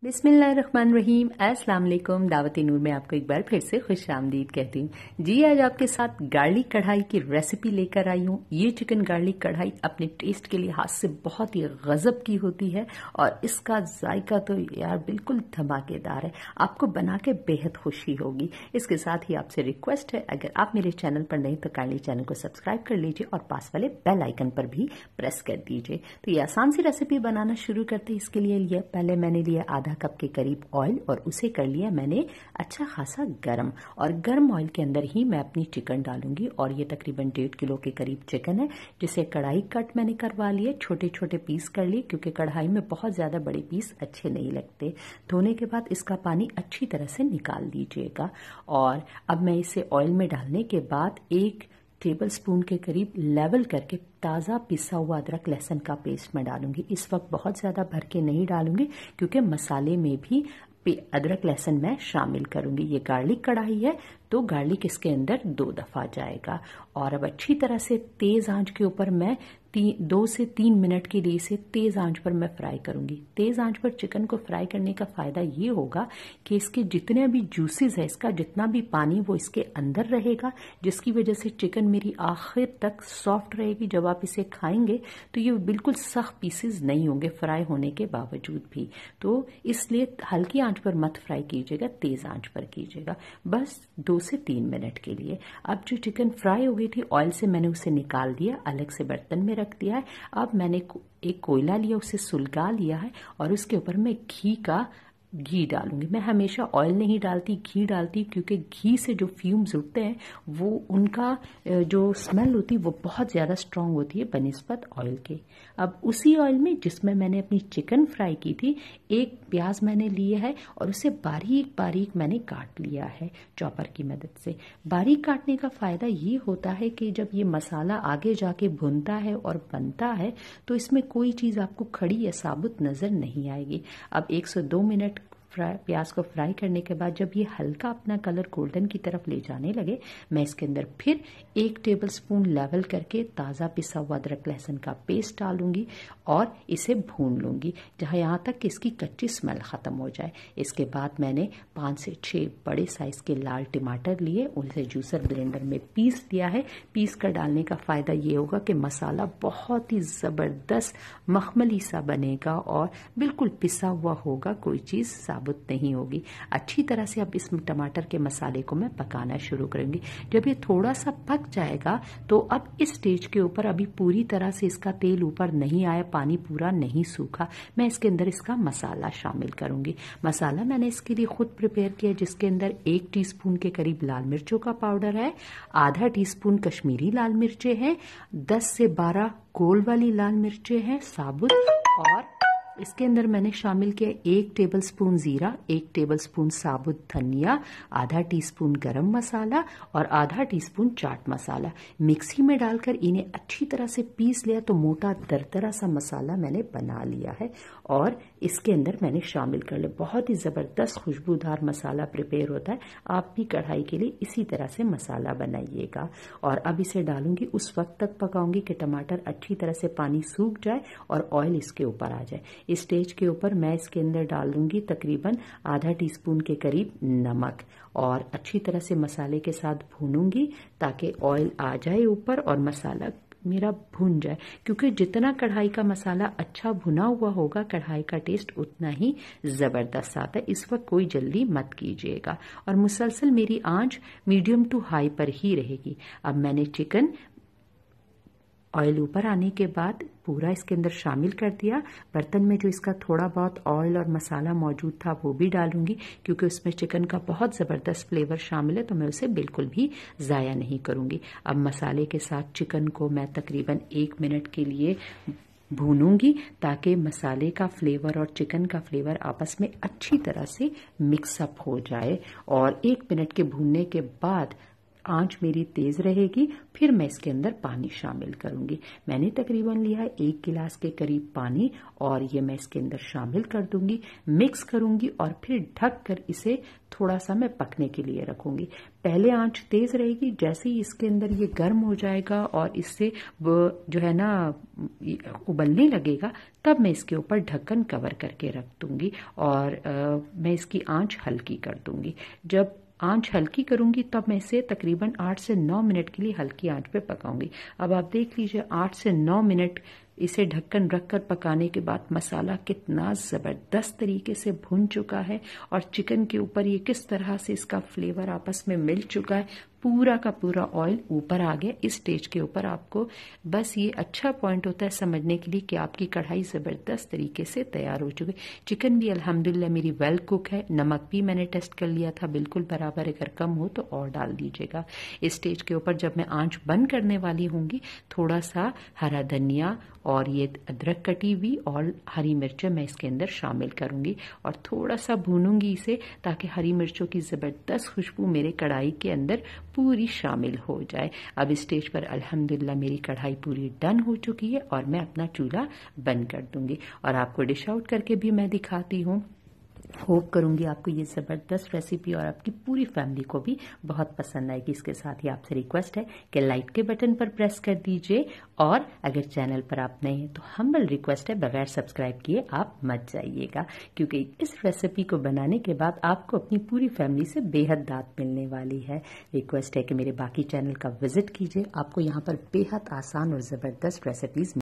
बिस्मिल्लाहिर्रहमानिर्रहीम। अस्सलाम वालेकुम। दावते नूर में आपको एक बार फिर से खुश आमदीद कहती हूँ जी। आज आपके साथ गार्लिक कढ़ाई की रेसिपी लेकर आई हूँ। ये चिकन गार्लिक कढ़ाई अपने टेस्ट के लिहाज से बहुत ही गजब की होती है और इसका जायका तो यार बिल्कुल धमाकेदार है। आपको बना के बेहद खुशी होगी। इसके साथ ही आपसे रिक्वेस्ट है, अगर आप मेरे चैनल पर नहीं तो काइंडली चैनल को सब्सक्राइब कर लीजिए और पास वाले बेल आइकन पर भी प्रेस कर दीजिए। तो ये आसान सी रेसिपी बनाना शुरू करते हैं। इसके लिए पहले मैंने लिया आधा कप के करीब ऑयल और उसे कर लिया मैंने अच्छा खासा गरम। और गर्म ऑयल के अंदर ही मैं अपनी चिकन डालूंगी और ये तकरीबन 1.5 किलो के करीब चिकन है, जिसे कढ़ाई कट मैंने करवा लिए, छोटे छोटे पीस कर लिए क्योंकि कढ़ाई में बहुत ज्यादा बड़े पीस अच्छे नहीं लगते। धोने के बाद इसका पानी अच्छी तरह से निकाल दीजिएगा। और अब मैं इसे ऑयल में डालने के बाद 1 टेबल स्पून के करीब लेवल करके ताज़ा पिसा हुआ अदरक लहसुन का पेस्ट मैं डालूंगी। इस वक्त बहुत ज़्यादा भर के नहीं डालूंगी क्योंकि मसाले में भी अदरक लहसुन मैं शामिल करूंगी। ये गार्लिक कढ़ाई है तो गार्लिक इसके अंदर 2 दफ़ा जाएगा। और अब अच्छी तरह से तेज़ आंच के ऊपर मैं 2 से 3 मिनट के लिए इसे तेज़ आंच पर मैं फ्राई करूंगी। तेज़ आंच पर चिकन को फ्राई करने का फ़ायदा ये होगा कि इसके जितने भी जूसेस है, इसका जितना भी पानी वो इसके अंदर रहेगा, जिसकी वजह से चिकन मेरी आखिर तक सॉफ्ट रहेगी। जब आप इसे खाएंगे तो ये बिल्कुल सख्त पीसेस नहीं होंगे फ्राई होने के बावजूद भी। तो इसलिए हल्की आंच पर मत फ्राई कीजिएगा, तेज़ आंच पर कीजिएगा, बस 2 से 3 मिनट के लिए। अब जो चिकन फ्राई हो गई थी ऑयल से मैंने उसे निकाल दिया, अलग से बर्तन में रख दिया है। अब मैंने एक कोयला लिया, उसे सुलगा लिया है और उसके ऊपर मैं घी डालूंगी। मैं हमेशा ऑयल नहीं डालती, घी डालती क्योंकि घी से जो फ्यूम्स उठते हैं वो उनका जो स्मेल होती है वो बहुत ज़्यादा स्ट्रांग होती है बनिस्बत ऑयल के। अब उसी ऑयल में जिसमें मैंने अपनी चिकन फ्राई की थी, 1 प्याज मैंने लिया है और उसे बारीक बारीक मैंने काट लिया है चॉपर की मदद से। बारीक काटने का फ़ायदा ये होता है कि जब ये मसाला आगे जाके भुनता है और बनता है तो इसमें कोई चीज़ आपको खड़ी या साबुत नज़र नहीं आएगी। अब 1 से 2 मिनट प्याज को फ्राई करने के बाद जब ये हल्का अपना कलर गोल्डन की तरफ ले जाने लगे, मैं इसके अंदर फिर 1 टेबल स्पून लेवल करके ताज़ा पिसा हुआ अदरक लहसुन का पेस्ट डालूंगी और इसे भून लूंगी यहाँ तक कि इसकी कच्ची स्मेल ख़त्म हो जाए। इसके बाद मैंने 5 से 6 बड़े साइज़ के लाल टमाटर लिए, उसे जूसर ब्लेंडर में पीस दिया है। पीस कर डालने का फ़ायदा ये होगा कि मसाला बहुत ही ज़बरदस्त मखमली सा बनेगा और बिल्कुल पिसा हुआ होगा, कोई चीज़ साबुत नहीं होगी। अच्छी तरह से अब इस टमाटर के मसाले को मैं पकाना शुरू करूंगी। जब ये थोड़ा सा पक जाएगा तो अब इस स्टेज के ऊपर अभी पूरी तरह से इसका तेल ऊपर नहीं आया, पानी पूरा नहीं सूखा, मैं इसके अंदर इसका मसाला शामिल करूंगी। मसाला मैंने इसके लिए खुद प्रिपेयर किया, जिसके अंदर 1 टीस्पून के करीब लाल मिर्चों का पाउडर है, आधा टीस्पून कश्मीरी लाल मिर्चें हैं, 10 से 12 गोल वाली लाल मिर्चें हैं साबुत, और इसके अंदर मैंने शामिल किया 1 टेबल स्पून जीरा, 1 टेबल स्पून साबुत धनिया, आधा टीस्पून गरम मसाला और आधा टीस्पून चाट मसाला। मिक्सी में डालकर इन्हें अच्छी तरह से पीस लिया तो मोटा दरदरा सा मसाला मैंने बना लिया है और इसके अंदर मैंने शामिल कर लिया। बहुत ही ज़बरदस्त खुशबूदार मसाला प्रिपेयर होता है। आप भी कढ़ाई के लिए इसी तरह से मसाला बनाइएगा। और अब इसे डालूंगी, उस वक्त तक पकाऊंगी कि टमाटर अच्छी तरह से पानी सूख जाए और ऑयल इसके ऊपर आ जाए। इस स्टेज के ऊपर मैं इसके अंदर डाल दूंगी तकरीबन आधा टीस्पून के करीब नमक और अच्छी तरह से मसाले के साथ भूनूंगी ताकि ऑयल आ जाए ऊपर और मसाला मेरा भुन जाए, क्योंकि जितना कढ़ाई का मसाला अच्छा भुना हुआ होगा कढ़ाई का टेस्ट उतना ही ज़बरदस्त आता है। इस वक्त कोई जल्दी मत कीजिएगा और मुसलसल मेरी आंच मीडियम टू हाई पर ही रहेगी। अब मैंने चिकन ऑयल ऊपर आने के बाद पूरा इसके अंदर शामिल कर दिया। बर्तन में जो इसका थोड़ा बहुत ऑयल और मसाला मौजूद था वो भी डालूंगी, क्योंकि उसमें चिकन का बहुत ज़बरदस्त फ्लेवर शामिल है, तो मैं उसे बिल्कुल भी ज़ाया नहीं करूंगी। अब मसाले के साथ चिकन को मैं तकरीबन 1 मिनट के लिए भूनूंगी ताकि मसाले का फ्लेवर और चिकन का फ्लेवर आपस में अच्छी तरह से मिक्सअप हो जाए। और 1 मिनट के भूनने के बाद आंच मेरी तेज रहेगी। फिर मैं इसके अंदर पानी शामिल करूंगी। मैंने तकरीबन लिया है 1 गिलास के करीब पानी और ये मैं इसके अंदर शामिल कर दूंगी, मिक्स करूंगी और फिर ढक कर इसे थोड़ा सा मैं पकने के लिए रखूंगी। पहले आंच तेज रहेगी, जैसे ही इसके अंदर ये गर्म हो जाएगा और इससे जो है ना उबलने लगेगा, तब मैं इसके ऊपर ढक्कन कवर करके रख दूंगी और मैं इसकी आंच हल्की कर दूंगी। जब आंच हल्की करूंगी तब मैं इसे तकरीबन 8 से 9 मिनट के लिए हल्की आंच पे पकाऊंगी। अब आप देख लीजिए 8 से 9 मिनट इसे ढक्कन रखकर पकाने के बाद मसाला कितना ज़बरदस्त तरीके से भुन चुका है और चिकन के ऊपर ये किस तरह से इसका फ्लेवर आपस में मिल चुका है, पूरा का पूरा ऑयल ऊपर आ गया। इस स्टेज के ऊपर आपको बस ये अच्छा पॉइंट होता है समझने के लिए कि आपकी कढ़ाई ज़बरदस्त तरीके से तैयार हो चुकी है। चिकन भी अल्हम्दुलिल्लाह मेरी वेल कुक है। नमक भी मैंने टेस्ट कर लिया था, बिल्कुल बराबर, अगर कम हो तो और डाल दीजिएगा। इस स्टेज के ऊपर जब मैं आंच बंद करने वाली होंगी, थोड़ा सा हरा धनिया और ये अदरक कटी हुई और हरी मिर्चें मैं इसके अंदर शामिल करूंगी और थोड़ा सा भूनूंगी इसे, ताकि हरी मिर्चों की ज़बरदस्त खुशबू मेरे कढ़ाई के अंदर पूरी शामिल हो जाए। अब इस स्टेज पर अल्हम्दुलिल्लाह मेरी कढ़ाई पूरी डन हो चुकी है और मैं अपना चूल्हा बंद कर दूंगी और आपको डिश आउट करके भी मैं दिखाती हूँ। होप करूंगी आपको ये ज़बरदस्त रेसिपी और आपकी पूरी फैमिली को भी बहुत पसंद आएगी। इसके साथ ही आपसे रिक्वेस्ट है कि लाइक के बटन पर प्रेस कर दीजिए और अगर चैनल पर आप नए हैं तो हम्बल रिक्वेस्ट है, बगैर सब्सक्राइब किए आप मत जाइएगा, क्योंकि इस रेसिपी को बनाने के बाद आपको अपनी पूरी फैमिली से बेहद दाद मिलने वाली है। रिक्वेस्ट है कि मेरे बाकी चैनल का विजिट कीजिए, आपको यहाँ पर बेहद आसान और ज़बरदस्त रेसिपीज